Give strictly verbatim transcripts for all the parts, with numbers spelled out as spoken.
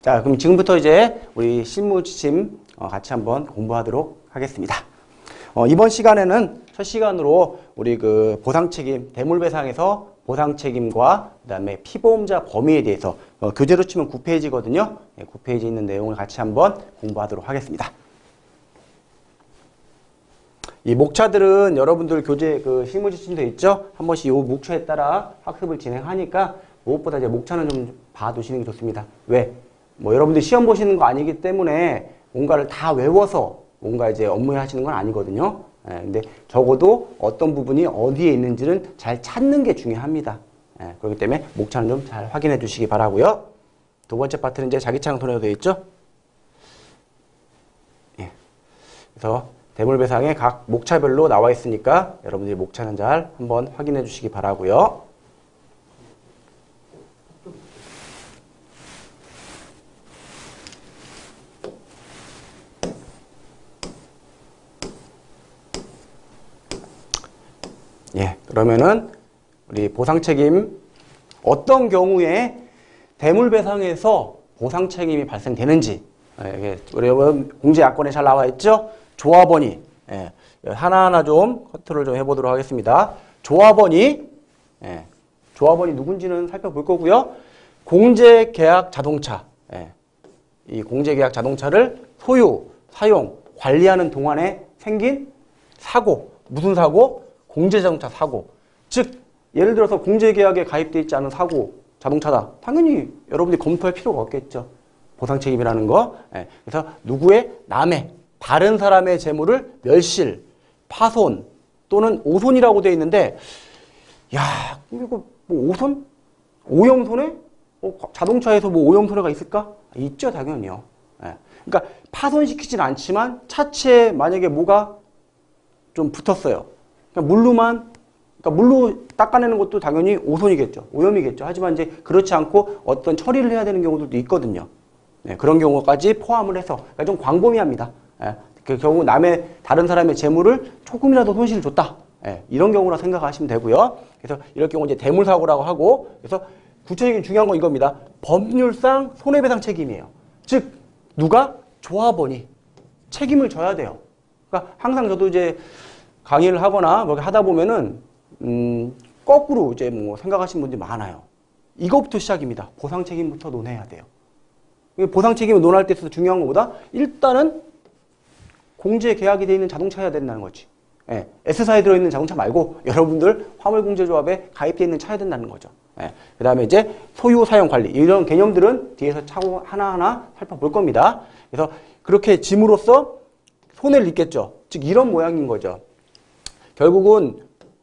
자, 그럼 지금부터 이제 우리 실무 지침 어, 같이 한번 공부하도록 하겠습니다. 어, 이번 시간에는 첫 시간으로 우리 그 보상책임, 대물배상에서 보상책임과 그 다음에 피보험자 범위에 대해서 어, 교재로 치면 구 페이지거든요. 네, 구 페이지에 있는 내용을 같이 한번 공부하도록 하겠습니다. 이 목차들은 여러분들 교재 그 실무 지침도 있죠? 한 번씩 이 목차에 따라 학습을 진행하니까 무엇보다 이제 목차는 좀 봐두시는 게 좋습니다. 왜? 뭐 여러분들 시험 보시는 거 아니기 때문에 뭔가를 다 외워서 뭔가 이제 업무에 하시는 건 아니거든요. 예, 근데 적어도 어떤 부분이 어디에 있는지는 잘 찾는 게 중요합니다. 예, 그렇기 때문에 목차는 좀 잘 확인해 주시기 바라고요. 두 번째 파트는 이제 자기차항 손해로 되어 있죠. 예, 그래서 대물배상에 각 목차별로 나와 있으니까 여러분들이 목차는 잘 한번 확인해 주시기 바라고요. 예, 그러면은 우리 보상책임 어떤 경우에 대물배상에서 보상책임이 발생되는지, 예, 우리 공제약관에 잘 나와 있죠? 조합원이, 예, 하나하나 좀 컨트롤 좀 해보도록 하겠습니다. 조합원이, 예, 조합원이 누군지는 살펴볼 거고요. 공제계약 자동차, 예, 이 공제계약 자동차를 소유, 사용, 관리하는 동안에 생긴 사고, 무슨 사고? 공제자동차 사고. 즉 예를 들어서 공제계약에 가입되어 있지 않은 사고, 자동차다. 당연히 여러분들이 검토할 필요가 없겠죠. 보상책임이라는 거. 예, 그래서 누구의, 남의, 다른 사람의 재물을 멸실, 파손 또는 오손이라고 되어 있는데, 야, 이거 뭐 오손? 오염손해? 어, 자동차에서 뭐 오염손해가 있을까? 있죠, 당연히요. 예, 그러니까 파손시키진 않지만 차체에 만약에 뭐가 좀 붙었어요. 그러니까 물로만, 그러니까 물로 닦아내는 것도 당연히 오손이겠죠. 오염이겠죠. 하지만 이제 그렇지 않고 어떤 처리를 해야 되는 경우들도 있거든요. 네, 그런 경우까지 포함을 해서 그러니까 좀 광범위합니다. 예, 그 경우 남의 다른 사람의 재물을 조금이라도 손실을 줬다. 예, 이런 경우라 생각하시면 되고요. 그래서 이럴 경우 이제 대물사고라고 하고, 그래서 구체적인 중요한 건 이겁니다. 법률상 손해배상 책임이에요. 즉 누가? 조합원이 책임을 져야 돼요. 그러니까 항상 저도 이제 강의를 하거나 뭐 하다 보면은 음, 거꾸로 이제 뭐 생각하시는 분들이 많아요. 이것부터 시작입니다. 보상 책임부터 논해야 돼요. 보상 책임을 논할 때 있어서 중요한 것보다 일단은 공제 계약이 되어 있는 자동차여야 된다는 거지. 예, S사에 들어있는 자동차 말고 여러분들 화물공제조합에 가입되어 있는 차여야 된다는 거죠. 예, 그 다음에 이제 소유, 사용, 관리 이런 개념들은 뒤에서 차고 하나하나 살펴볼 겁니다. 그래서 그렇게 짐으로써 손해를 입겠죠. 즉 이런 모양인 거죠. 결국은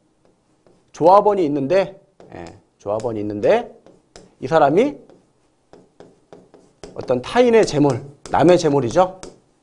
조합원이 있는데, 예, 조합원이 있는데 이 사람이 어떤 타인의 재물, 남의 재물이죠.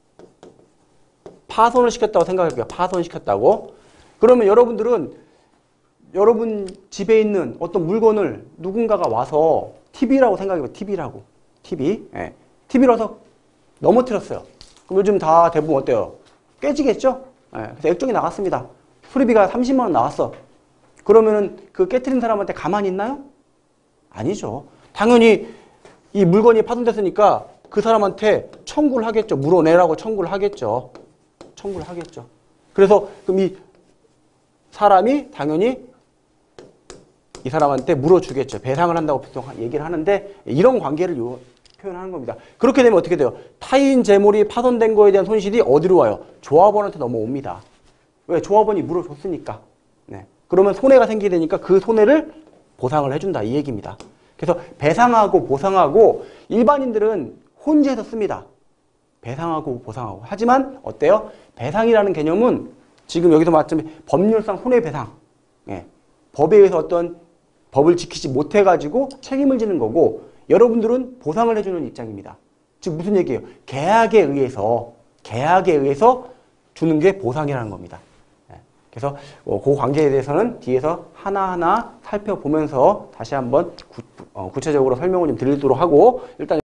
파손을 시켰다고 생각할게요. 파손시켰다고. 그러면 여러분들은 여러분 집에 있는 어떤 물건을 누군가가 와서 티비라고 생각해봐요. 티비라고. 티비. 예. 티비라서 넘어뜨렸어요. 그럼 요즘 다 대부분 어때요? 깨지겠죠? 예. 그래서 액정이 나갔습니다. 수리비가 삼십만 원 나왔어. 그러면은 그 깨트린 사람한테 가만히 있나요? 아니죠. 당연히 이 물건이 파손됐으니까 그 사람한테 청구를 하겠죠. 물어내라고 청구를 하겠죠. 청구를 하겠죠. 그래서 그럼 이 사람이 당연히 이 사람한테 물어주겠죠. 배상을 한다고 보통 얘기를 하는데 이런 관계를 요, 표현하는 겁니다. 그렇게 되면 어떻게 돼요? 타인 재물이 파손된 거에 대한 손실이 어디로 와요? 조합원한테 넘어옵니다. 왜? 조합원이 물어줬으니까. 네. 그러면 손해가 생기게 되니까 그 손해를 보상을 해준다. 이 얘기입니다. 그래서 배상하고 보상하고 일반인들은 혼재해서 씁니다. 배상하고 보상하고. 하지만 어때요? 배상이라는 개념은 지금 여기서 말씀드린 법률상 손해배상. 예. 법에 의해서 어떤 법을 지키지 못해가지고 책임을 지는 거고 여러분들은 보상을 해주는 입장입니다. 즉 무슨 얘기예요? 계약에 의해서 계약에 의해서 주는 게 보상이라는 겁니다. 그래서 그 관계에 대해서는 뒤에서 하나하나 살펴보면서 다시 한번 구, 어, 구체적으로 설명을 좀 드리도록 하고 일단